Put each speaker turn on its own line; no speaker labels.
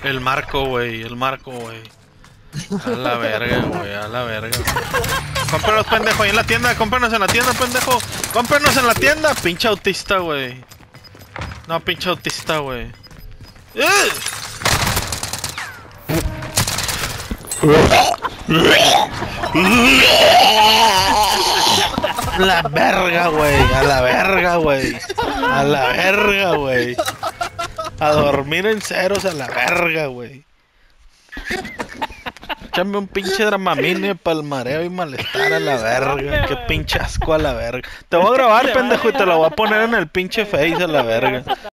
El marco, güey, el marco, güey. A la verga, güey, a la verga. Cómpranos, pendejo, ahí en la tienda, cómpranos en la tienda, pendejo. Cómpranos en la tienda, pinche autista, güey. No, pinche autista, güey. La verga, güey, a la verga, güey. A la verga, güey. A dormir en ceros a la verga, güey. Échame un pinche Dramamine para el mareo y malestar a la verga. Qué pinche asco a la verga. Te voy a grabar, pendejo, y te lo voy a poner en el pinche Face a la verga.